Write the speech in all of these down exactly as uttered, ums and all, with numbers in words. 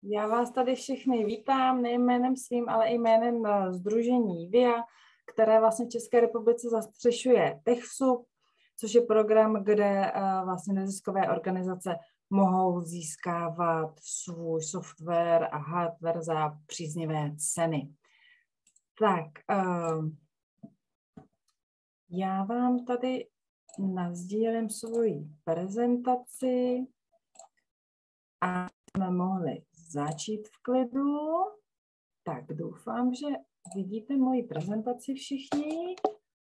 Já vás tady všechny vítám, nejen jménem svým, ale i jménem sdružení V I A, které vlastně v České republice zastřešuje TechSoup, což je program, kde vlastně neziskové organizace mohou získávat svůj software a hardware za příznivé ceny. Tak, já vám tady nasdílím svoji prezentaci a jsme mohli začít v klidu. Tak doufám, že vidíte moji prezentaci všichni.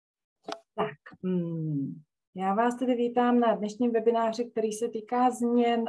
Tak, hmm. Já vás tedy vítám na dnešním webináři, který se týká změn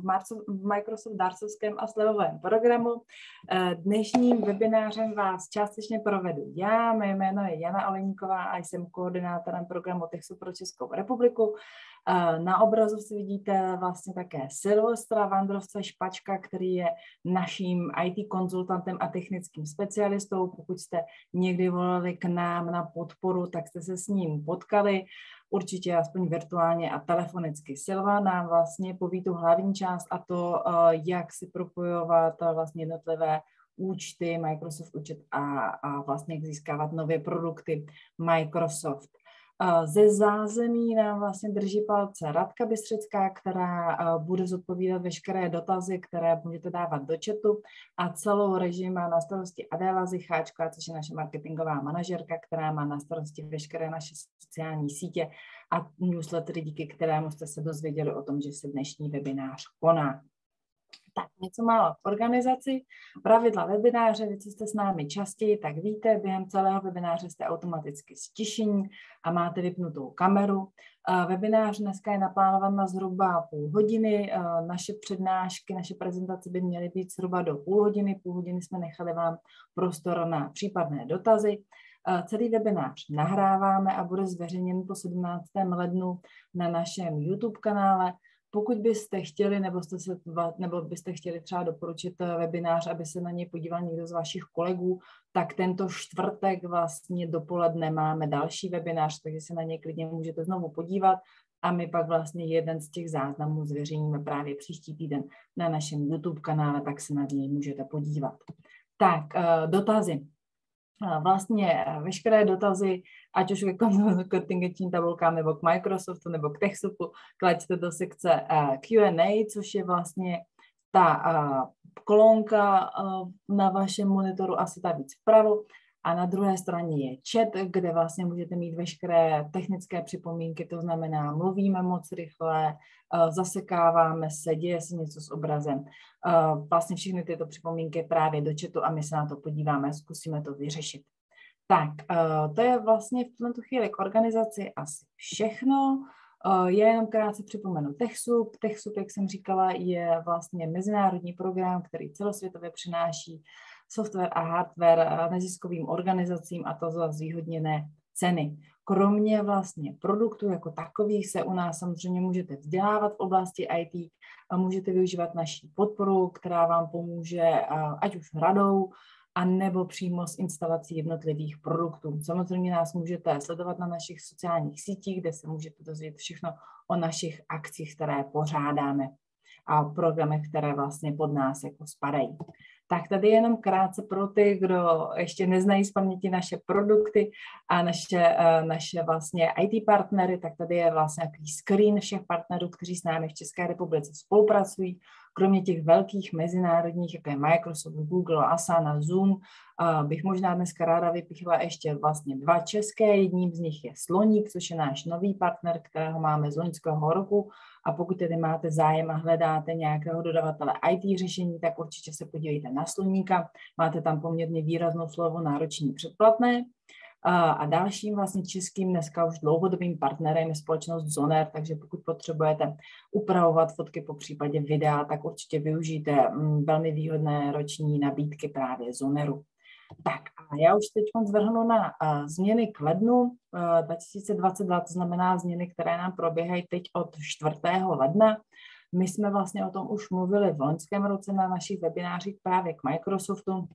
v Microsoft dárcovském a slevovém programu. Dnešním webinářem vás částečně provedu já, mé jméno je Jana Oleníková a jsem koordinátorem programu TechSoup pro Českou republiku. Na obrazovce vidíte vlastně také Silvestra Vandrovce Špačka, který je naším í té konzultantem a technickým specialistou. Pokud jste někdy volali k nám na podporu, tak jste se s ním potkali. Určitě aspoň virtuálně a telefonicky. Silva nám vlastně poví tu hlavní část a to, jak si propojovat vlastně jednotlivé účty, Microsoft účet a, a vlastně jak získávat nové produkty Microsoft. Ze zázemí nám vlastně drží palce Radka Bystřická, která bude zodpovídat veškeré dotazy, které můžete dávat do chatu, a celou režii má na starosti Adéla Zicháčková, což je naše marketingová manažerka, která má na starosti veškeré naše sociální sítě a newslettery, díky kterému jste se dozvěděli o tom, že se dnešní webinář koná. Tak něco málo v organizaci, pravidla webináře, vy, co jste s námi častěji, tak víte, během celého webináře jste automaticky ztišení a máte vypnutou kameru. Webinář dneska je naplánovan na zhruba půl hodiny, naše přednášky, naše prezentace by měly být zhruba do půl hodiny, půl hodiny jsme nechali vám prostor na případné dotazy. Celý webinář nahráváme a bude zveřejněn po sedmnáctého lednu na našem YouTube kanále. Pokud byste chtěli, nebo, jste se, nebo byste chtěli třeba doporučit webinář, aby se na něj podíval někdo z vašich kolegů, tak tento čtvrtek vlastně dopoledne máme další webinář, takže se na něj klidně můžete znovu podívat a my pak vlastně jeden z těch záznamů zveřejníme právě příští týden na našem YouTube kanále, tak se na něj můžete podívat. Tak, dotazy. Vlastně veškeré dotazy, ať už k kontingenčním tabulkám, nebo k Microsoftu, nebo k TechSoupu, klaďte do sekce Q and A, což je vlastně ta kolonka na vašem monitoru, asi ta víc vpravo, a na druhé straně je chat, kde vlastně můžete mít veškeré technické připomínky, to znamená, mluvíme moc rychle, zasekáváme se, děje se něco s obrazem. Vlastně všechny tyto připomínky právě do chatu a my se na to podíváme a zkusíme to vyřešit. Tak, to je vlastně v tuto chvíli k organizaci asi všechno. Já jenom krátce připomenu TechSoup. TechSoup, jak jsem říkala, je vlastně mezinárodní program, který celosvětově přináší software a hardware neziskovým organizacím, a to za zvýhodněné ceny. Kromě vlastně produktů jako takových se u nás samozřejmě můžete vzdělávat v oblasti í té a můžete využívat naši podporu, která vám pomůže ať už radou, a nebo přímo s instalací jednotlivých produktů. Samozřejmě nás můžete sledovat na našich sociálních sítích, kde se můžete dozvědět všechno o našich akcích, které pořádáme, a programech, které vlastně pod nás jako spadají. Tak tady jenom krátce pro ty, kdo ještě neznají z paměti naše produkty a naše, naše vlastně í té partnery, tak tady je vlastně takový screen všech partnerů, kteří s námi v České republice spolupracují. Kromě těch velkých mezinárodních, jako je Microsoft, Google, Asana, Zoom, bych možná dneska ráda vypichla ještě vlastně dva české. Jedním z nich je Sloník, což je náš nový partner, kterého máme z loňského roku. A pokud tedy máte zájem a hledáte nějakého dodavatele í té řešení, tak určitě se podívejte na Sloníka. Máte tam poměrně výraznou slovo nároční předplatné. A dalším vlastně českým dneska už dlouhodobým partnerem je společnost Zoner, takže pokud potřebujete upravovat fotky po případě videa, tak určitě využijte velmi výhodné roční nabídky právě Zoneru. Tak a já už teď zvrhnu na uh, změny k lednu uh, dva tisíce dvacet dva, to znamená změny, které nám probíhají teď od čtvrtého ledna. My jsme vlastně o tom už mluvili v loňském roce na našich webinářích právě k Microsoftu. Uh,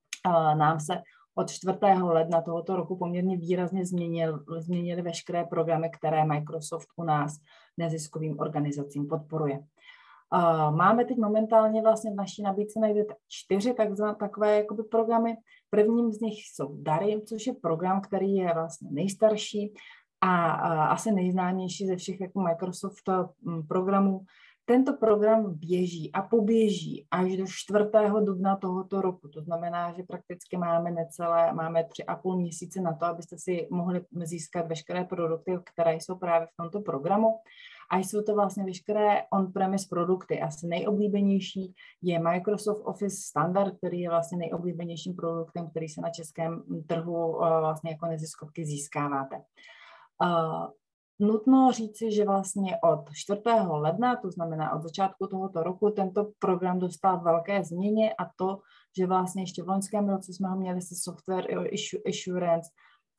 nám se od čtvrtého ledna tohoto roku poměrně výrazně změnil, změnily veškeré programy, které Microsoft u nás neziskovým organizacím podporuje. Uh, máme teď momentálně vlastně v naší nabídce najdete čtyři takzvané, takové jakoby programy. Prvním z nich jsou Dary, což je program, který je vlastně nejstarší a, a asi nejznámější ze všech jako Microsoft programů. Tento program běží a poběží až do čtvrtého dubna tohoto roku. To znamená, že prakticky máme necelé, máme tři a půl měsíce na to, abyste si mohli získat veškeré produkty, které jsou právě v tomto programu. A jsou to vlastně veškeré on-premise produkty. Asi nejoblíbenější je Microsoft Office Standard, který je vlastně nejoblíbenějším produktem, který se na českém trhu vlastně jako neziskovky získáváte. Nutno říci, že vlastně od čtvrtého ledna, to znamená od začátku tohoto roku, tento program dostal velké změně a to, že vlastně ještě v loňském roce jsme ho měli se Software Assurance,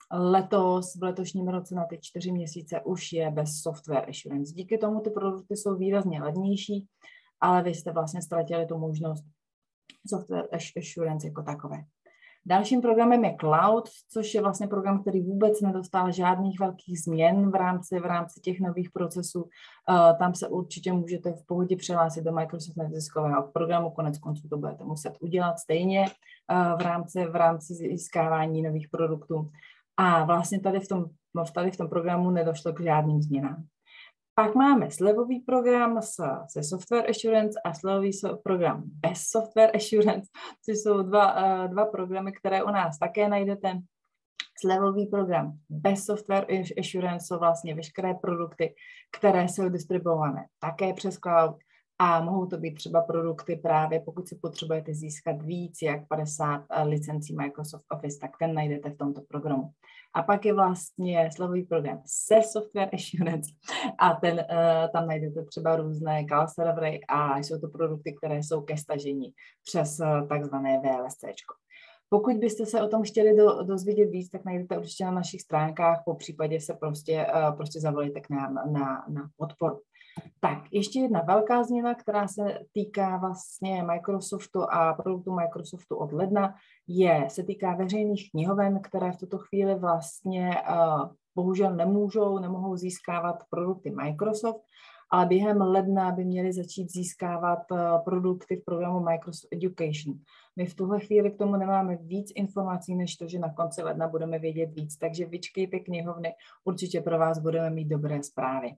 letos, v letošním roce na ty čtyři měsíce už je bez Software Assurance. Díky tomu ty produkty jsou výrazně levnější, ale vy jste vlastně ztratili tu možnost Software Assurance jako takové. Dalším programem je Cloud, což je vlastně program, který vůbec nedostal žádných velkých změn v rámci, v rámci těch nových procesů. Uh, tam se určitě můžete v pohodě přihlásit do Microsoft neziskového programu, konec konců to budete muset udělat stejně uh, v rámci, v rámci získávání nových produktů. A vlastně tady v tom, tady v tom programu nedošlo k žádným změnám. Pak máme slevový program se Software Assurance a slevový program bez Software Assurance, což jsou dva, dva programy, které u nás také najdete. Slevový program bez Software Assurance jsou vlastně veškeré produkty, které jsou distribuované také přes cloud a mohou to být třeba produkty právě, pokud si potřebujete získat víc jak padesát licencí Microsoft Office, tak ten najdete v tomto programu. A pak je vlastně slevový program se Software Assurance a ten, uh, tam najdete třeba různé call servery a jsou to produkty, které jsou ke stažení přes uh, takzvané V L S C. Pokud byste se o tom chtěli do, dozvědět víc, tak najdete určitě na našich stránkách, po případě se prostě, uh, prostě zavolejte k nám na, na podporu. Tak, ještě jedna velká změna, která se týká vlastně Microsoftu a produktu Microsoftu od ledna, je, se týká veřejných knihoven, které v tuto chvíli vlastně uh, bohužel nemůžou, nemohou získávat produkty Microsoft, ale během ledna by měli začít získávat uh, produkty v programu Microsoft Education. My v tuhle chvíli k tomu nemáme víc informací, než to, že na konci ledna budeme vědět víc, takže vyčkejte knihovny, určitě pro vás budeme mít dobré zprávy.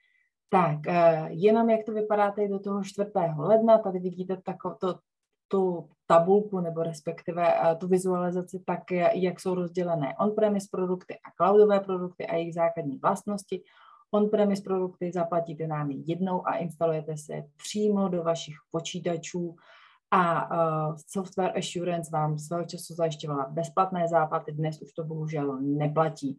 Tak, jenom jak to vypadá tady do toho čtvrtého ledna, tady vidíte takovou tu tabulku nebo respektive tu vizualizaci tak, jak jsou rozdělené on-premise produkty a cloudové produkty a jejich základní vlastnosti. On-premise produkty zaplatíte nám jednou a instalujete se přímo do vašich počítačů a uh, Software Assurance vám svého času zajišťovala bezplatné záplaty, dnes už to bohužel neplatí.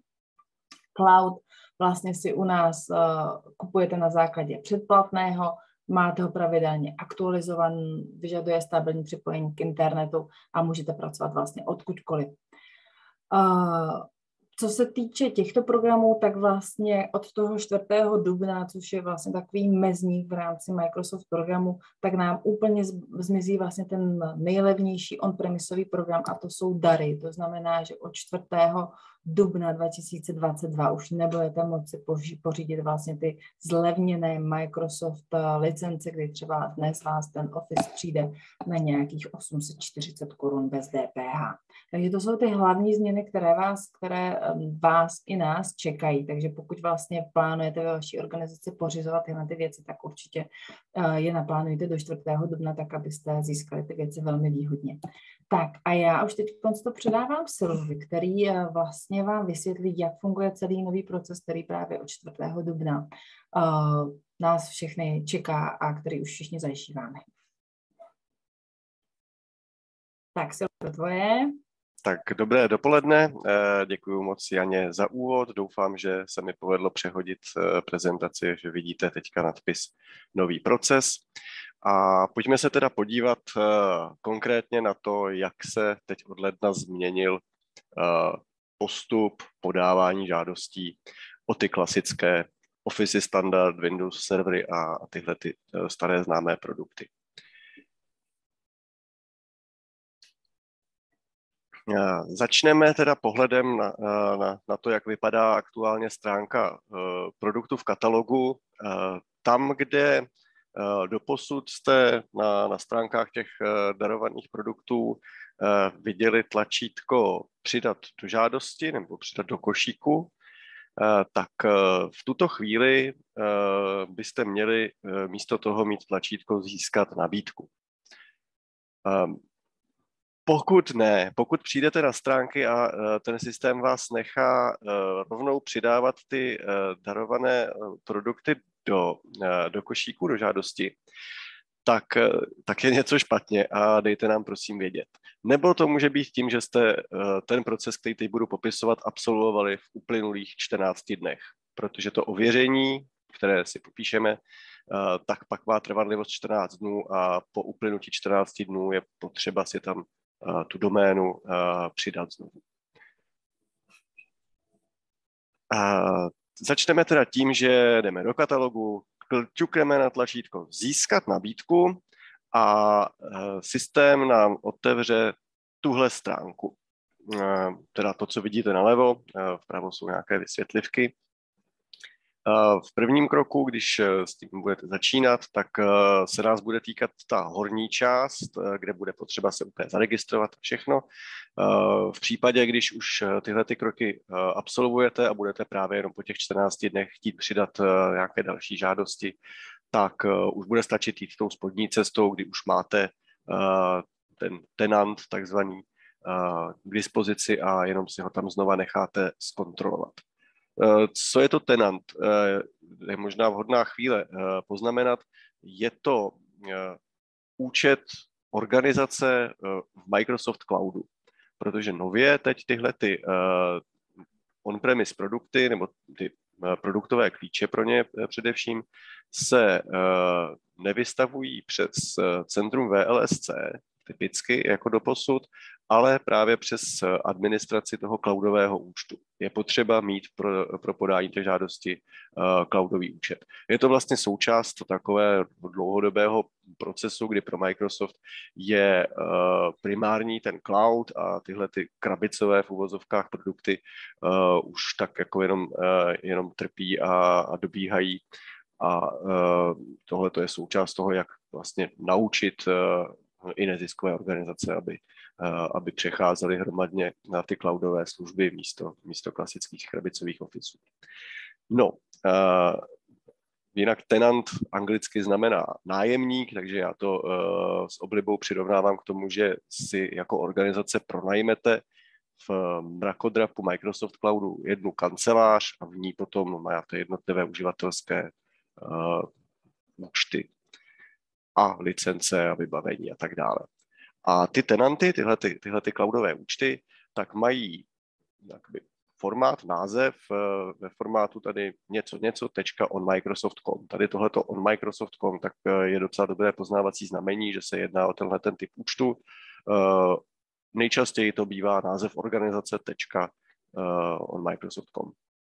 Cloud vlastně si u nás uh, kupujete na základě předplatného, máte ho pravidelně aktualizovaný, vyžaduje stabilní připojení k internetu a můžete pracovat vlastně odkudkoliv. Uh, co se týče těchto programů, tak vlastně od toho čtvrtého dubna, což je vlastně takový mezník v rámci Microsoft programu, tak nám úplně zmizí vlastně ten nejlevnější on-premisový program a to jsou Dary. To znamená, že od čtvrtého dubna dva tisíce dvacet dva už nebudete moci pořídit vlastně ty zlevněné Microsoft licence, kdy třeba dnes vás ten Office přijde na nějakých osm set čtyřicet korun bez D P H. Takže to jsou ty hlavní změny, které vás, které vás i nás čekají. Takže pokud vlastně plánujete ve vaší organizaci pořizovat tyhle ty věci, tak určitě je naplánujte do čtvrtého dubna, tak abyste získali ty věci velmi výhodně. Tak a já už teď to předávám Silvi, který vlastně vám vysvětlí, jak funguje celý nový proces, který právě od čtvrtého dubna uh, nás všechny čeká a který už všichni zažíváme. Tak Silvi, tvoje. Tak dobré dopoledne, děkuji moc Janě za úvod, doufám, že se mi povedlo přehodit prezentaci, že vidíte teďka nadpis nový proces. A pojďme se teda podívat konkrétně na to, jak se teď od ledna změnil postup podávání žádostí o ty klasické Office standard, Windows servery a tyhle ty staré známé produkty. Začneme teda pohledem na, na, na to, jak vypadá aktuálně stránka produktu v katalogu. Tam, kde Doposud jste na, na stránkách těch darovaných produktů viděli tlačítko přidat do žádosti nebo přidat do košíku, tak v tuto chvíli byste měli místo toho mít tlačítko získat nabídku. Pokud ne, pokud přijdete na stránky a ten systém vás nechá rovnou přidávat ty darované produkty do, do košíku, do žádosti, tak, tak je něco špatně a dejte nám prosím vědět. Nebo to může být tím, že jste ten proces, který teď budu popisovat, absolvovali v uplynulých čtrnácti dnech, protože to ověření, které si popíšeme, tak pak má trvanlivost čtrnáct dnů a po uplynutí čtrnácti dnů je potřeba si tam tu doménu přidat znovu. Začneme teda tím, že jdeme do katalogu, ťukneme na tlačítko získat nabídku a systém nám otevře tuhle stránku. Teda to, co vidíte nalevo, vpravo jsou nějaké vysvětlivky. V prvním kroku, když s tím budete začínat, tak se nás bude týkat ta horní část, kde bude potřeba se úplně zaregistrovat všechno. V případě, když už tyhle ty kroky absolvujete a budete právě jenom po těch čtrnácti dnech chtít přidat nějaké další žádosti, tak už bude stačit jít tou spodní cestou, kdy už máte ten tenant takzvaný k dispozici a jenom si ho tam znova necháte zkontrolovat. Co je to tenant? Je možná vhodná chvíle poznamenat. Je to účet organizace v Microsoft Cloudu, protože nově teď tyhle ty on-premise produkty nebo ty produktové klíče pro ně především se nevystavují přes centrum V L S C, typicky jako doposud, ale právě přes administraci toho cloudového účtu. Je potřeba mít pro, pro podání té žádosti uh, cloudový účet. Je to vlastně součást takového dlouhodobého procesu, kdy pro Microsoft je uh, primární ten cloud a tyhle ty krabicové v uvozovkách produkty uh, už tak jako jenom, uh, jenom trpí a, a dobíhají. A uh, tohle to je součást toho, jak vlastně naučit uh, i neziskové organizace, aby, aby přecházely hromadně na ty cloudové služby místo, místo klasických krabicových officeů. No, uh, jinak tenant anglicky znamená nájemník, takže já to uh, s oblibou přirovnávám k tomu, že si jako organizace pronajmete v mrakodrapu Microsoft Cloudu jednu kancelář a v ní potom máte jednotlivé uživatelské uh, účty a licence a vybavení a tak dále. A ty tenanty, tyhle, ty, tyhle ty cloudové účty, tak mají jakoby formát, název ve formátu tady něco, něco, tečka on Microsoft tečka com. Tady tohleto on Microsoft tečka com, tak je docela dobré poznávací znamení, že se jedná o tenhle ten typ účtu. Nejčastěji to bývá název organizace tečka on Microsoft tečka com.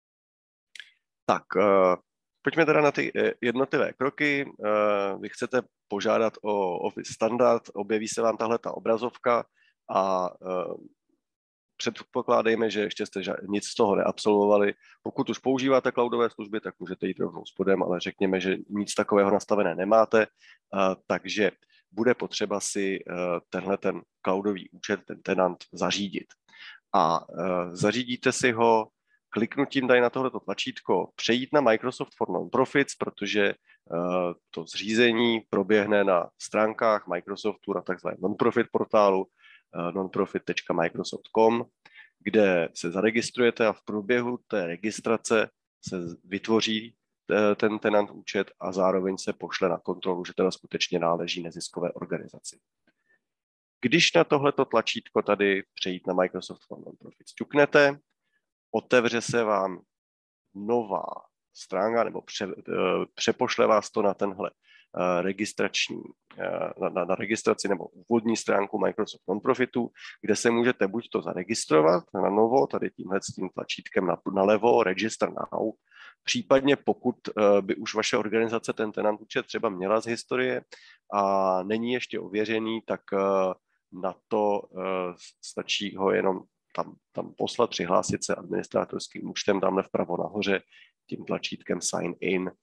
Tak, pojďme teda na ty jednotlivé kroky. Vy chcete požádat o Office standard, objeví se vám tahle ta obrazovka a předpokládejme, že ještě jste nic z toho neabsolvovali. Pokud už používáte cloudové služby, tak můžete jít rovnou spodem, ale řekněme, že nic takového nastavené nemáte, takže bude potřeba si tenhle ten cloudový účet, ten tenant zařídit. A zařídíte si ho kliknutím tady na tohleto tlačítko přejít na Microsoft for Non-Profits, protože uh, to zřízení proběhne na stránkách Microsoftu na takzvaném non-profit portálu uh, nonprofit tečka microsoft tečka com, kde se zaregistrujete a v průběhu té registrace se vytvoří uh, ten tenant účet a zároveň se pošle na kontrolu, že teda skutečně náleží neziskové organizaci. Když na tohleto tlačítko tady přejít na Microsoft for Non-Profits ťuknete, otevře se vám nová stránka, nebo pře, přepošle vás to na tenhle registrační, na, na, na registraci nebo úvodní stránku Microsoft Non-Profitu, kde se můžete buď to zaregistrovat na novo, tady tímhle s tím tlačítkem na, nalevo, Register Now, případně pokud by už vaše organizace ten tenant účet třeba měla z historie a není ještě ověřený, tak na to stačí ho jenom Tam, tam poslat, přihlásit se administrátorským účtem, tamhle vpravo nahoře, tím tlačítkem Sign In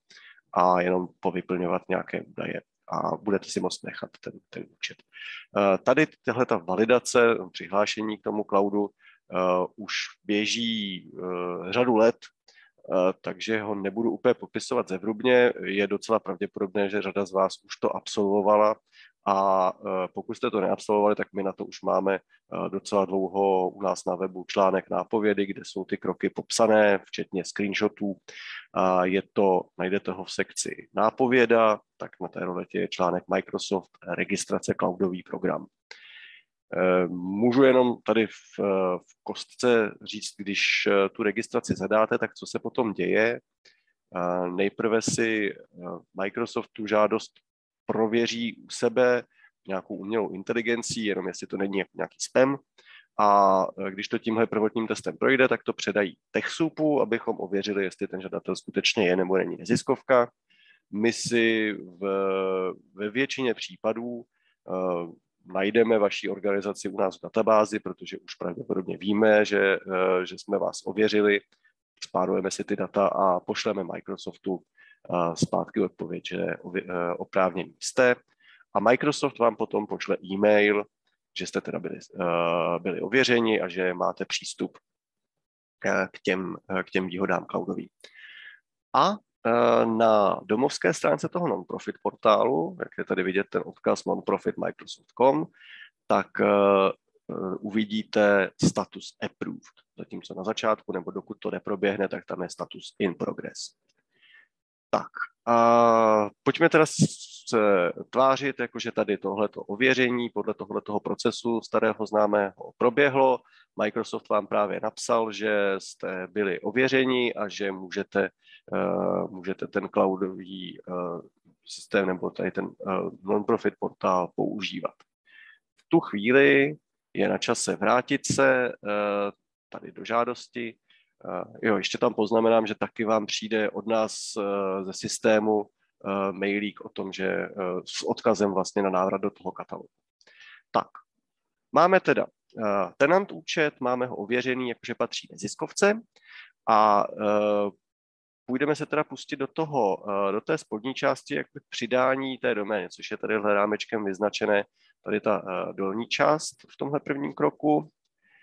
a jenom povyplňovat nějaké údaje a budete si moct nechat ten, ten účet. Tady tahleta validace, přihlášení k tomu cloudu uh, už běží uh, řadu let, uh, takže ho nebudu úplně popisovat zevrubně. Je docela pravděpodobné, že řada z vás už to absolvovala a uh, pokud jste to neabsolvovali, tak my na to už máme uh, docela dlouho u nás na webu článek nápovědy, kde jsou ty kroky popsané, včetně screenshotů. Uh, je to, najdete ho v sekci nápověda, tak na té roletě je článek Microsoft registrace cloudový program. Můžu jenom tady v, v kostce říct, když tu registraci zadáte, tak co se potom děje. Nejprve si Microsoft tu žádost prověří u sebe nějakou umělou inteligencí, jenom jestli to není nějaký spam. A když to tímhle prvotním testem projde, tak to předají TechSoupu, abychom ověřili, jestli ten žadatel skutečně je nebo není neziskovka. My si v, ve většině případů uh, najdeme vaši organizaci u nás v databázi, protože už pravděpodobně víme, že, uh, že jsme vás ověřili, spárujeme si ty data a pošleme Microsoftu uh, zpátky odpověď, že uh, oprávnění jste. A Microsoft vám potom pošle e-mail, že jste teda byli, uh, byli ověřeni a že máte přístup uh, k, těm, uh, k těm výhodám cloudovým. A na domovské stránce toho non-profit portálu, jak je tady vidět ten odkaz nonprofit microsoft tečka com, tak uh, uvidíte status approved. Zatímco na začátku, nebo dokud to neproběhne, tak tam je status in progress. Tak, a pojďme teda se tvářit, jakože tady tohleto ověření podle tohletoho procesu starého známého proběhlo. Microsoft vám právě napsal, že jste byli ověřeni a že můžete, uh, můžete ten cloudový uh, systém nebo tady ten uh, non-profit portál používat. V tu chvíli je na čase vrátit se uh, tady do žádosti. Uh, jo, ještě tam poznamenám, že taky vám přijde od nás uh, ze systému uh, mailík o tom, že uh, s odkazem vlastně na návrat do toho katalogu. Tak, máme teda uh, tenant účet, máme ho ověřený, jakože patří neziskovce a uh, půjdeme se teda pustit do toho, uh, do té spodní části jakby přidání té domény, což je tady rámečkem vyznačené tady ta uh, dolní část v tomhle prvním kroku.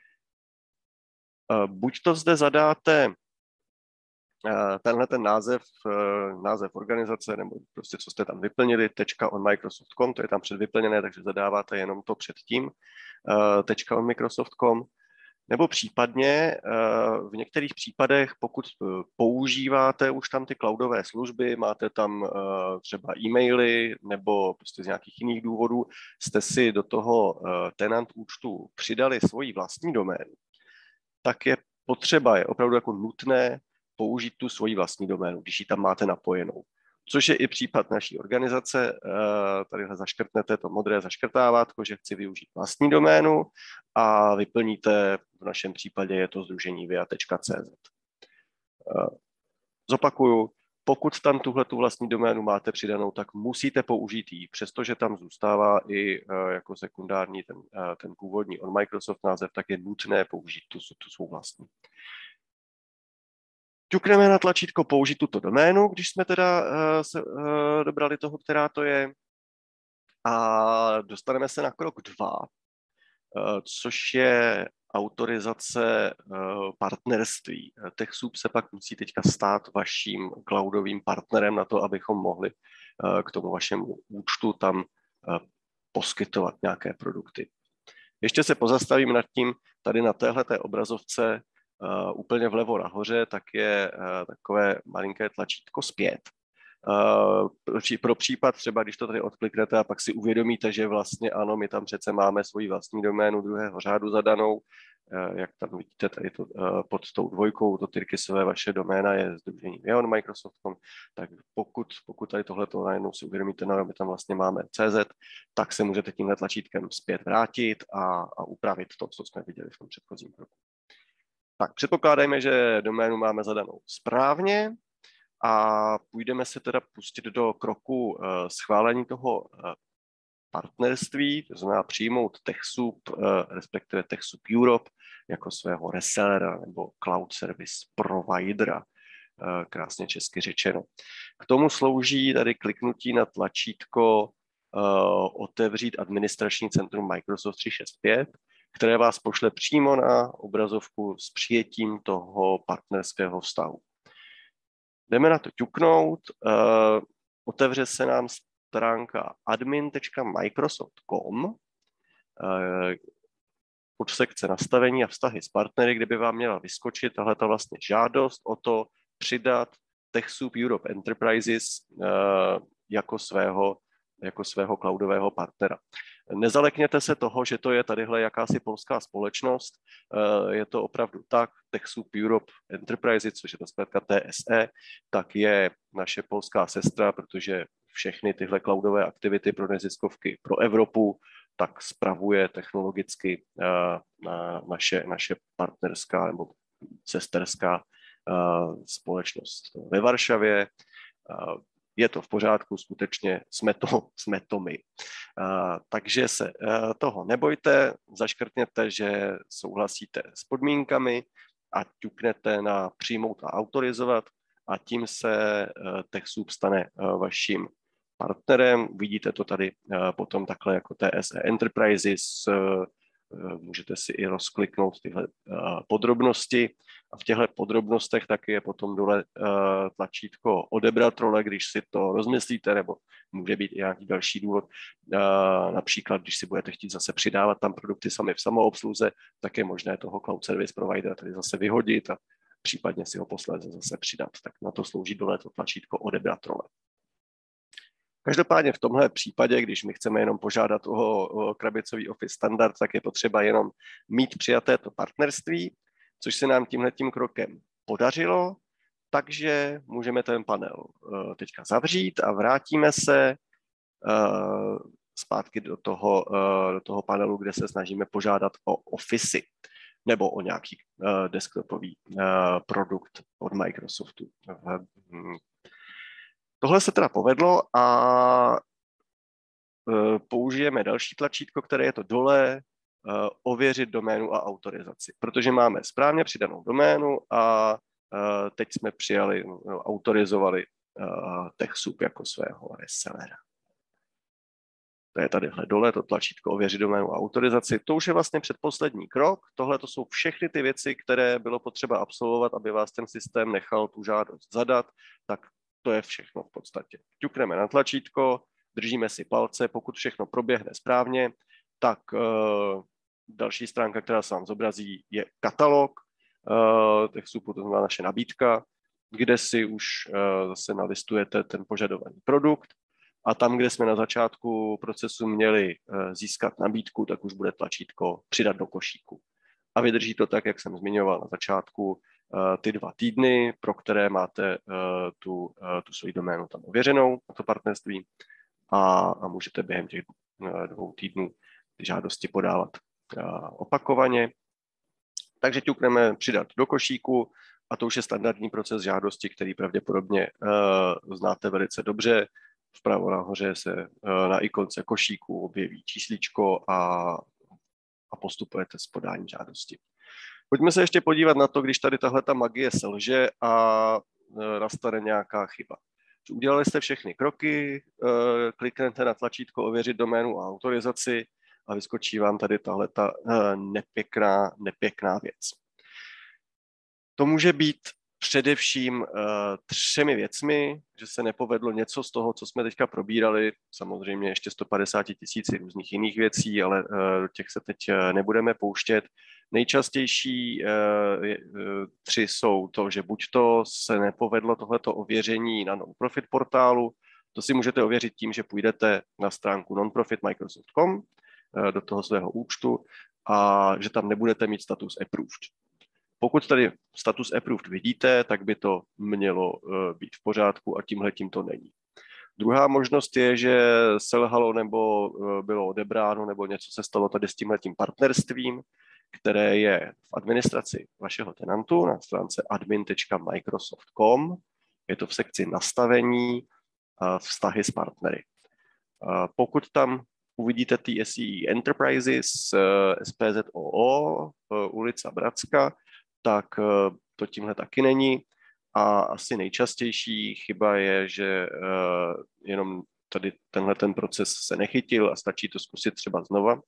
Buď to zde zadáte tenhle ten název, název organizace, nebo prostě co jste tam vyplnili, tečka on microsoft tečka com, to je tam předvyplněné, takže zadáváte jenom to předtím, tečka on microsoft tečka com, nebo případně v některých případech, pokud používáte už tam ty cloudové služby, máte tam třeba e-maily nebo prostě z nějakých jiných důvodů, jste si do toho tenant účtu přidali svoji vlastní doménu, tak je potřeba, je opravdu jako nutné použít tu svoji vlastní doménu, když ji tam máte napojenou. Což je i případ naší organizace. Tadyhle zaškrtnete to modré zaškrtávátko, že chci využít vlastní doménu a vyplníte, v našem případě je to sdružení via tečka cé zet. Zopakuju, pokud tam tuhle tu vlastní doménu máte přidanou, tak musíte použít ji, přestože tam zůstává i jako sekundární ten, ten původní on Microsoft název, tak je nutné použít tu, tu svou vlastní. Ťukneme na tlačítko použít tuto doménu, když jsme teda uh, se uh, dobrali toho, která to je. A dostaneme se na krok dva, uh, což je autorizace uh, partnerství. TechSoup se pak musí teďka stát vaším cloudovým partnerem na to, abychom mohli uh, k tomu vašemu účtu tam uh, poskytovat nějaké produkty. Ještě se pozastavím nad tím, tady na téhleté obrazovce Uh, úplně vlevo nahoře, tak je uh, takové malinké tlačítko zpět. Uh, pro, pro případ třeba, když to tady odkliknete a pak si uvědomíte, že vlastně ano, my tam přece máme svoji vlastní doménu druhého řádu zadanou, uh, jak tam vidíte tady to, uh, pod tou dvojkou, to Tyrkisové vaše doména je sdružení via on microsoft tečka com, tak pokud, pokud tady tohleto najednou si uvědomíte, no, my tam vlastně máme cé zet, tak se můžete tímhle tlačítkem zpět vrátit a, a upravit to, co jsme viděli v tom předchozím kroku. Tak předpokládejme, že doménu máme zadanou správně a půjdeme se teda pustit do kroku uh, schválení toho uh, partnerství, to znamená přijmout TechSoup, uh, respektive TechSoup Europe jako svého resellera nebo cloud service providera. krásně česky řečeno. K tomu slouží tady kliknutí na tlačítko otevřít administrační centrum Microsoft tři šest pět, které vás pošle přímo na obrazovku s přijetím toho partnerského vztahu. Jdeme na to ťuknout, otevře se nám stránka admin tečka microsoft tečka com, podsekce nastavení a vztahy s partnery, kde by vám měla vyskočit tahleta vlastně žádost o to přidat TechSoup Europe Enterprises jako svého, jako svého cloudového partnera. Nezalekněte se toho, že to je tadyhle jakási polská společnost. Je to opravdu tak. TechSoup Europe Enterprises, což je to zkrátka T S E, tak je naše polská sestra, protože všechny tyhle cloudové aktivity pro neziskovky pro Evropu tak spravuje technologicky naše, naše partnerská nebo sesterská společnost ve Varšavě. Je to v pořádku, skutečně jsme to, jsme to my. Takže se toho nebojte, zaškrtněte, že souhlasíte s podmínkami a ťuknete na přijmout a autorizovat a tím se TechSoup stane vaším partnerem. Vidíte to tady potom takhle jako T S E Enterprises, můžete si i rozkliknout tyhle podrobnosti a v těchto podrobnostech taky je potom dole tlačítko odebrat role, když si to rozmyslíte, nebo může být i nějaký další důvod. Například, když si budete chtít zase přidávat tam produkty sami v samoobsluze, tak je možné toho cloud service providera tady zase vyhodit a případně si ho posléze zase přidat. Tak na to slouží dole to tlačítko odebrat role. Každopádně v tomhle případě, když my chceme jenom požádat o, o krabicový Office standard, tak je potřeba jenom mít přijaté to partnerství, což se nám tímhletím krokem podařilo, takže můžeme ten panel uh, teďka zavřít a vrátíme se uh, zpátky do toho, uh, do toho panelu, kde se snažíme požádat o Office nebo o nějaký uh, desktopový uh, produkt od Microsoftu. Uh, Tohle se teda povedlo a použijeme další tlačítko, které je to dole, ověřit doménu a autorizaci, protože máme správně přidanou doménu a teď jsme přijali, autorizovali TechSoup jako svého resellera. To je tadyhle dole, to tlačítko ověřit doménu a autorizaci. To už je vlastně předposlední krok. Tohle to jsou všechny ty věci, které bylo potřeba absolvovat, aby vás ten systém nechal tu žádost zadat, tak to je všechno v podstatě. Ťukneme na tlačítko, držíme si palce, pokud všechno proběhne správně, tak uh, další stránka, která se vám zobrazí, je katalog uh, TechSoupu, to znamená naše nabídka, kde si už uh, zase nalistujete ten požadovaný produkt a tam, kde jsme na začátku procesu měli uh, získat nabídku, tak už bude tlačítko přidat do košíku. A vydrží to tak, jak jsem zmiňoval na začátku, ty dva týdny, pro které máte tu, tu svoji doménu tam ověřenou na to partnerství a, a můžete během těch dvou týdnů ty žádosti podávat opakovaně. Takže ťukneme přidat do košíku a to už je standardní proces žádosti, který pravděpodobně znáte velice dobře. Vpravo nahoře se na ikonce košíku objeví čísličko a, a postupujete s podáním žádosti. Pojďme se ještě podívat na to, když tady tahle ta magie selže a nastane nějaká chyba. Udělali jste všechny kroky, kliknete na tlačítko ověřit doménu a autorizaci a vyskočí vám tady tahle ta nepěkná, nepěkná věc. To může být především třemi věcmi, že se nepovedlo něco z toho, co jsme teďka probírali, samozřejmě ještě sto padesát tisíc různých jiných věcí, ale do těch se teď nebudeme pouštět. Nejčastější tři jsou to, že buď to se nepovedlo tohleto ověření na non-profit portálu, to si můžete ověřit tím, že půjdete na stránku nonprofit microsoft tečka com do toho svého účtu a že tam nebudete mít status approved. Pokud tady status approved vidíte, tak by to mělo být v pořádku a tímhletím to není. Druhá možnost je, že selhalo nebo bylo odebráno nebo něco se stalo tady s tímhletím partnerstvím, které je v administraci vašeho tenantu na stránce admin tečka microsoft tečka com. Je to v sekci nastavení vztahy s partnery. Pokud tam uvidíte T S E Enterprises, S P Z O O, ulice Bratska, tak to tímhle taky není. A asi nejčastější chyba je, že jenom tady tenhle ten proces se nechytil a stačí to zkusit třeba znova.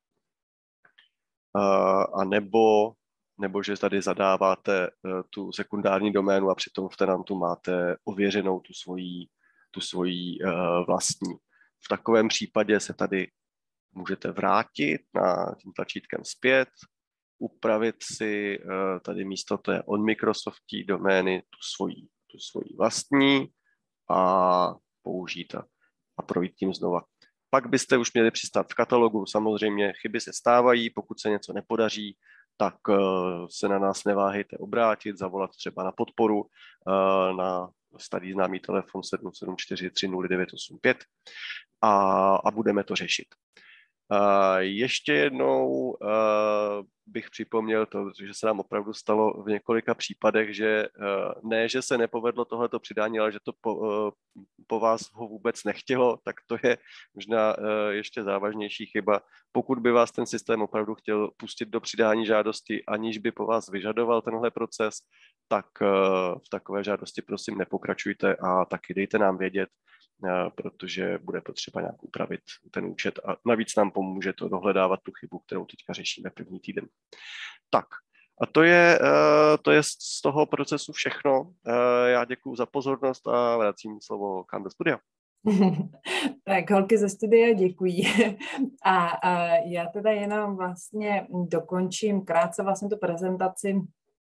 A nebo, nebo že tady zadáváte tu sekundární doménu a přitom v tenantu máte ověřenou tu svoji, tu svoji vlastní. V takovém případě se tady můžete vrátit na tím tlačítkem zpět, upravit si tady místo té od Microsoftí domény tu svoji, tu svoji vlastní a použít a, a projít tím znova. Pak byste už měli přistát v katalogu. Samozřejmě chyby se stávají, pokud se něco nepodaří, tak se na nás neváhejte obrátit, zavolat třeba na podporu na starý známý telefon sedm sedm čtyři tři nula devět osm pět a, a budeme to řešit. Uh, ještě jednou uh, bych připomněl to, že se nám opravdu stalo v několika případech, že uh, ne, že se nepovedlo tohleto přidání, ale že to po, uh, po vás ho vůbec nechtělo, tak to je možná uh, ještě závažnější chyba. Pokud by vás ten systém opravdu chtěl pustit do přidání žádosti, aniž by po vás vyžadoval tenhle proces, tak uh, v takové žádosti prosím nepokračujte a taky dejte nám vědět, protože bude potřeba nějak upravit ten účet a navíc nám pomůže to dohledávat tu chybu, kterou teďka řešíme první týden. Tak a to je, to je z toho procesu všechno. Já děkuju za pozornost a vracím slovo kam do studia. Tak holky ze studia děkují. A, a já teda jenom vlastně dokončím krátce vlastně tu prezentaci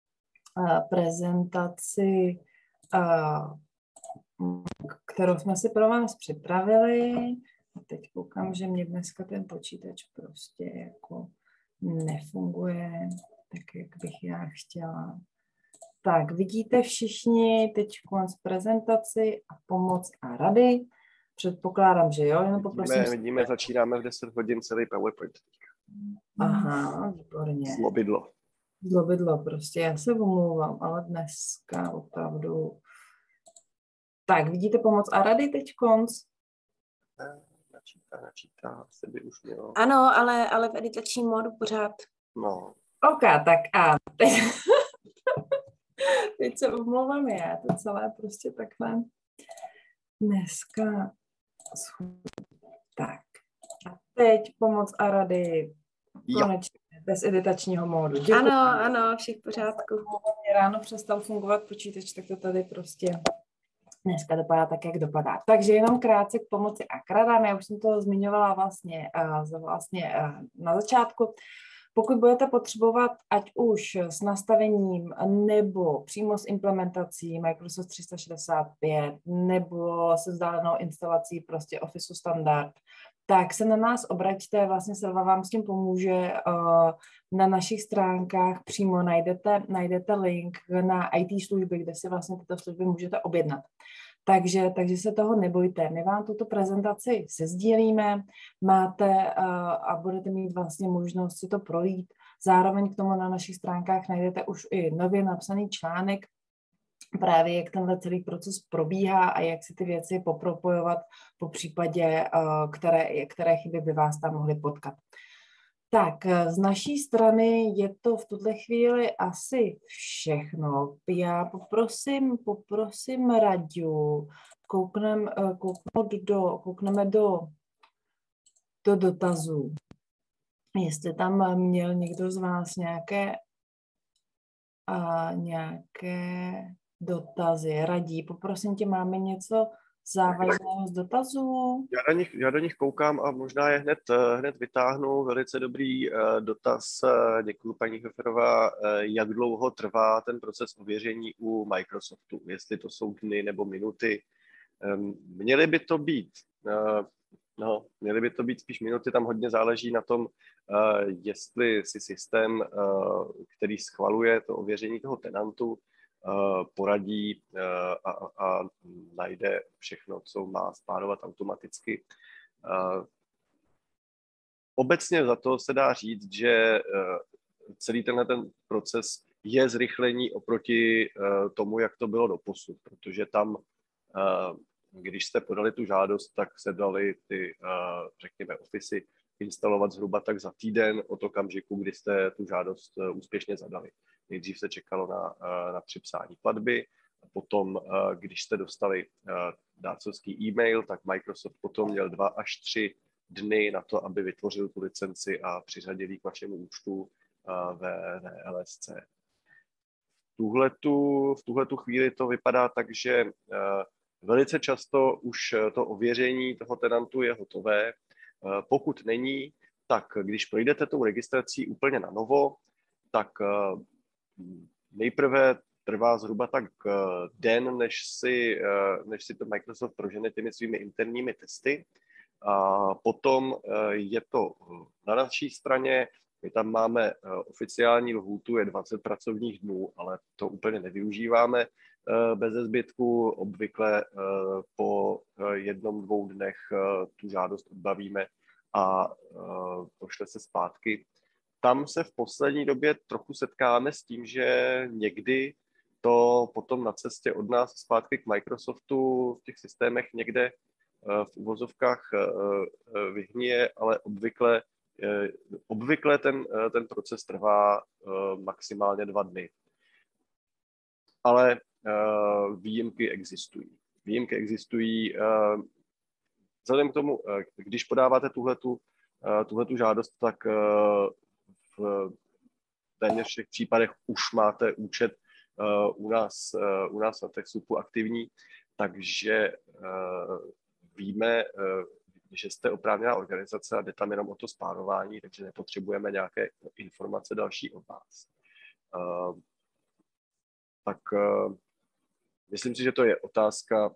prezentaci kterou jsme si pro vás připravili. A teď koukám, že mě dneska ten počítač prostě jako nefunguje tak, jak bych já chtěla. Tak, vidíte všichni teď konec prezentaci a pomoc a rady. Předpokládám, že jo, jenom poprosím. Vidíme, vidíme, začínáme v deset hodin celý PowerPoint. Aha, výborně. Zlobidlo. Zlobidlo prostě, já se omlouvám, ale dneska opravdu... Tak, vidíte pomoc a rady teď konc? Načítá, načítá, se by už mělo. Ano, ale, ale v editačním módu pořád. No. Ok, tak a teď, teď se omlouvám já, to celé prostě takhle dneska tak. A teď pomoc a rady konečně bez editačního módu. Děkuji. Ano, ano, vše v pořádku. Mě ráno přestal fungovat počítač, tak to tady prostě dneska dopadá tak, jak dopadá. Takže jenom krátce k pomoci a k radám. Já už jsem to zmiňovala vlastně, uh, vlastně uh, na začátku. Pokud budete potřebovat, ať už s nastavením nebo přímo s implementací Microsoft tři sta šedesát pět nebo se vzdálenou instalací prostě Office standard, tak se na nás obraťte, vlastně Silva vám s tím pomůže. Na našich stránkách přímo najdete, najdete link na í té služby, kde si vlastně tyto služby můžete objednat. Takže, takže se toho nebojte. My vám tuto prezentaci sesdílíme, máte a budete mít vlastně možnost si to projít. Zároveň k tomu na našich stránkách najdete už i nově napsaný článek, právě jak tenhle celý proces probíhá a jak si ty věci popropojovat po případě, které, které chyby by vás tam mohly potkat. Tak, z naší strany je to v tuhle chvíli asi všechno. Já poprosím, poprosím Raďu, kouknem, kouknout do, koukneme do, do dotazů. Jestli tam měl někdo z vás nějaké, a, nějaké dotazy. Radí, poprosím tě, máme něco závažného z dotazů? Já do nich, já do nich koukám a možná je hned, hned vytáhnu. Velice dobrý uh, dotaz. Uh, děkuji, paní Höferová. Uh, jak dlouho trvá ten proces ověření u Microsoftu? Jestli to jsou dny nebo minuty? Um, měly by to být, uh, no, měly by to být spíš minuty. Tam hodně záleží na tom, uh, jestli si systém, uh, který schvaluje to ověření toho tenantu, Uh, poradí uh, a, a najde všechno, co má spárovat automaticky. Uh, obecně za to se dá říct, že uh, celý tenhle ten proces je zrychlení oproti uh, tomu, jak to bylo doposud, protože tam, uh, když jste podali tu žádost, tak se dali ty, uh, řekněme, ofisy instalovat zhruba tak za týden od okamžiku, kdy jste tu žádost uh, úspěšně zadali. Nejdřív se čekalo na, na připsání platby, Potom, když jste dostali dárcovský e-mail, tak Microsoft potom měl dva až tři dny na to, aby vytvořil tu licenci a přiřadil ji k vašemu účtu ve V L S C. Tuhletu, v tuhletu chvíli to vypadá tak, že velice často už to ověření toho tenantu je hotové. Pokud není, tak když projdete tou registrací úplně na novo, tak nejprve trvá zhruba tak den, než si, než si to Microsoft prožene těmi svými interními testy. A potom je to na naší straně, my tam máme oficiální lhůtu, je dvacet pracovních dnů, ale to úplně nevyužíváme bez zbytku. Obvykle po jednom, dvou dnech tu žádost odbavíme a pošle se zpátky. Tam se v poslední době trochu setkáme s tím, že někdy to potom na cestě od nás zpátky k Microsoftu v těch systémech někde v uvozovkách vyhníje, ale obvykle, obvykle ten, ten proces trvá maximálně dva dny. Ale výjimky existují. Výjimky existují. Vzhledem k tomu, když podáváte tuhletu, tuhletu žádost, tak v téměř všech případech už máte účet u nás, u nás na TechSoupu aktivní, takže víme, že jste oprávněná organizace a jde tam jenom o to spárování, takže nepotřebujeme nějaké informace další od vás. Tak myslím si, že to je otázka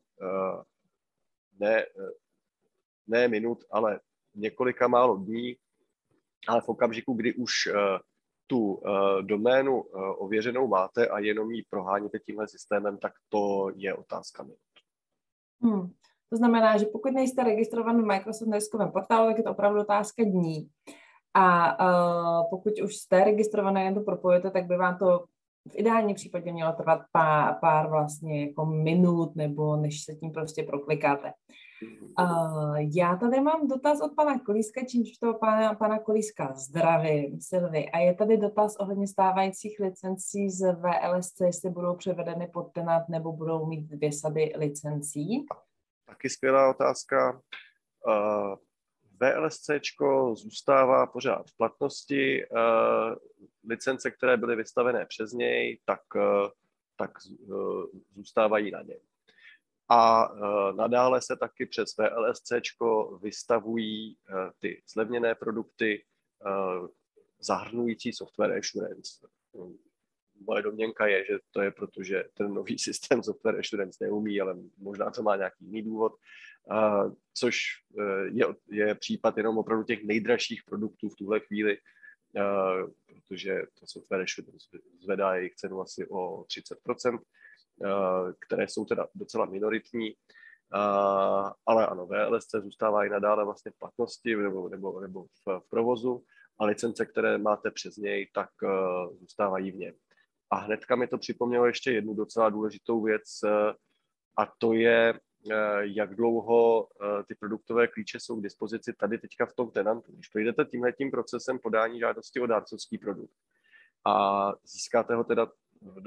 ne, ne minut, ale několika málo dní, ale v okamžiku, kdy už tu doménu ověřenou máte a jenom ji proháníte tímhle systémem, tak to je otázka minut. Hmm. To znamená, že pokud nejste registrovaný v Microsoft deskovém portálu, tak je to opravdu otázka dní. A uh, pokud už jste registrovaný, jen to propojujete, tak by vám to v ideálním případě mělo trvat pár, pár vlastně jako minut, nebo než se tím prostě proklikáte. Uh, já tady mám dotaz od pana Kolíska, čímž to pana, pana Kolíska zdravím, Silvi. A je tady dotaz ohledně stávajících licencí z V L S C, jestli budou převedeny pod tenant nebo budou mít dvě sady licencí. Taky skvělá otázka. Uh, V L S C zůstává pořád v platnosti. Uh, licence, které byly vystavené přes něj, tak, uh, tak uh, zůstávají na něm. A uh, nadále se taky přes V L S C vystavují uh, ty zlevněné produkty uh, zahrnující software assurance. Moje domněnka je, že to je proto, že ten nový systém software assurance neumí, ale možná to má nějaký jiný důvod, uh, což uh, je, je případ jenom opravdu těch nejdražších produktů v tuhle chvíli, uh, protože to software assurance zvedá jejich cenu asi o třicet procent, uh, které jsou teda docela minoritní, uh, ale ano, V L S C zůstává i nadále vlastně v platnosti nebo, nebo, nebo v, v provozu a licence, které máte přes něj, tak uh, zůstávají v něm. A hnedka mi to připomnělo ještě jednu docela důležitou věc, a to je, jak dlouho ty produktové klíče jsou k dispozici tady teďka v tom tenantu. Když projdete tímhletím procesem podání žádosti o dárcovský produkt a získáte ho teda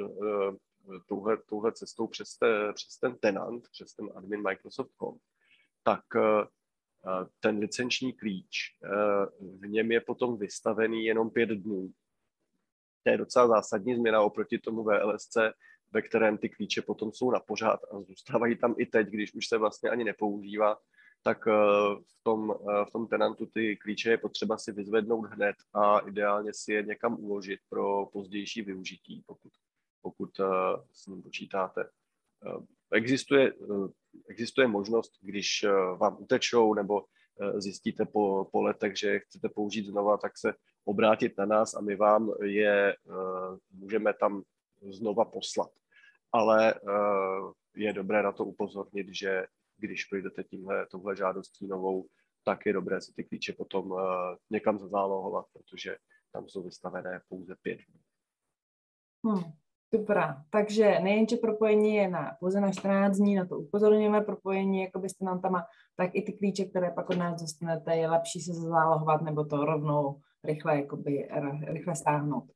touhle, touhle cestou přes, te, přes ten tenant, přes ten admin Microsoft tečka com, tak ten licenční klíč, v něm je potom vystavený jenom pět dnů. To je docela zásadní změna oproti tomu V L S C, ve kterém ty klíče potom jsou na pořád a zůstávají tam i teď, když už se vlastně ani nepoužívá, tak v tom, v tom tenantu ty klíče je potřeba si vyzvednout hned a ideálně si je někam uložit pro pozdější využití, pokud, pokud s ním počítáte. Existuje, existuje možnost, když vám utečou nebo zjistíte po, po letech, že je chcete použít znova, tak se obrátit na nás a my vám je můžeme tam znova poslat. Ale je dobré na to upozornit, že když projdete tímhle, touhle žádostí novou, tak je dobré si ty klíče potom někam zazálohovat, protože tam jsou vystavené pouze pět dní. Hmm. Dobrá, takže nejenže propojení je na, pouze na čtrnáct dní, na to upozorňujeme, propojení jakoby s tenantama, tak i ty klíče, které pak od nás dostanete, je lepší se zálohovat nebo to rovnou rychle, jakoby, rychle stáhnout.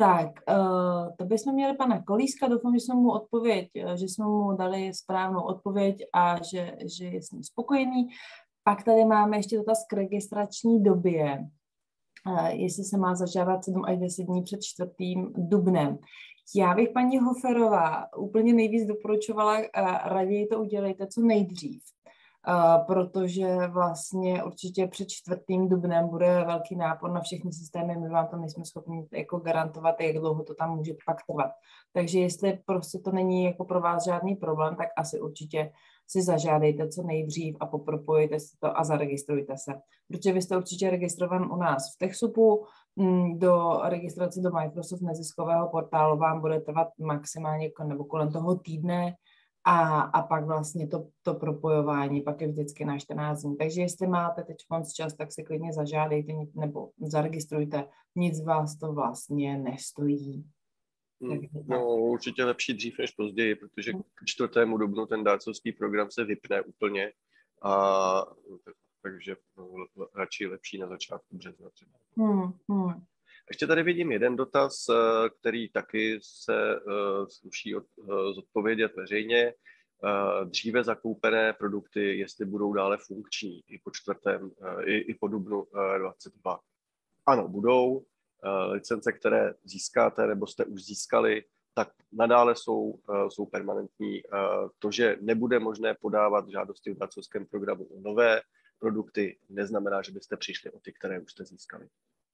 Tak, uh, to bychom měli pana Kolíska, doufám, že jsme mu odpověď, že jsme mu dali správnou odpověď a že, že je s ním spokojený. Pak tady máme ještě dotaz k registrační době, uh, jestli se má zažádat sedm až deset dní před čtvrtým dubnem. Já bych, paní Hoferová, úplně nejvíc doporučovala, uh, raději to udělejte co nejdřív. Uh, protože vlastně určitě před čtvrtým dubnem bude velký nápor na všechny systémy, my vám to nejsme schopni jako garantovat, jak dlouho to tam může pak trvat. Takže jestli prostě to není jako pro vás žádný problém, tak asi určitě si zažádejte co nejdřív a popropojujte si to a zaregistrujte se. Protože vy jste určitě registrovan u nás v TechSoupu, do registrace do Microsoft neziskového portálu vám bude trvat maximálně nebo kolem toho týdne, A, a pak vlastně to, to propojování, pak je vždycky na čtrnáct dní. Takže jestli máte teď konc čas, tak se klidně zažádejte nebo zaregistrujte. Nic vás to vlastně nestojí. Hmm, no určitě lepší dřív než později, protože k čtvrtému dubnu ten dárcovský program se vypne úplně. A, takže no, radši lepší na začátku března třeba. Hmm, hmm. Ještě tady vidím jeden dotaz, který taky se uh, sluší od, uh, zodpovědět veřejně. Uh, dříve zakoupené produkty, jestli budou dále funkční i po čtvrtém, uh, i, i po dubnu uh, dvacet dva. Ano, budou. Uh, licence, které získáte nebo jste už získali, tak nadále jsou, uh, jsou permanentní. Uh, to, že nebude možné podávat žádosti v dárcovském programu o nové produkty, neznamená, že byste přišli o ty, které už jste získali.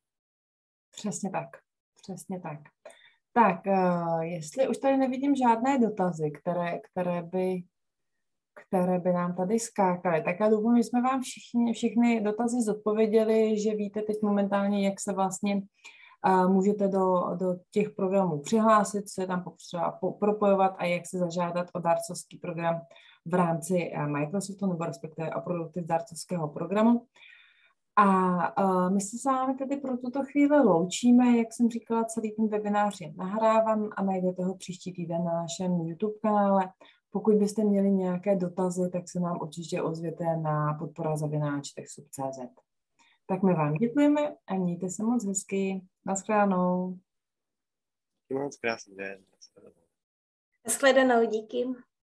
Přesně tak, přesně tak. Tak, uh, jestli už tady nevidím žádné dotazy, které, které, by, které by nám tady skákaly, tak já doufám, že jsme vám všichni, všechny dotazy zodpověděli, že víte teď momentálně, jak se vlastně uh, můžete do, do těch programů přihlásit, co je tam potřeba propojovat a jak se zažádat o dárcovský program v rámci uh, Microsoftu nebo respektive o produkty z dárcovského programu. A uh, my se s vámi tedy pro tuto chvíli loučíme, jak jsem říkala, celý ten webinář je nahráván a najdete ho příští týden na našem YouTube kanále. Pokud byste měli nějaké dotazy, tak se nám určitě ozvěte na podpora zavináč techsoup tečka cé zet. Tak my vám děkujeme a mějte se moc hezky. Naschledanou. Moc krásný den. Naschledanou, díky.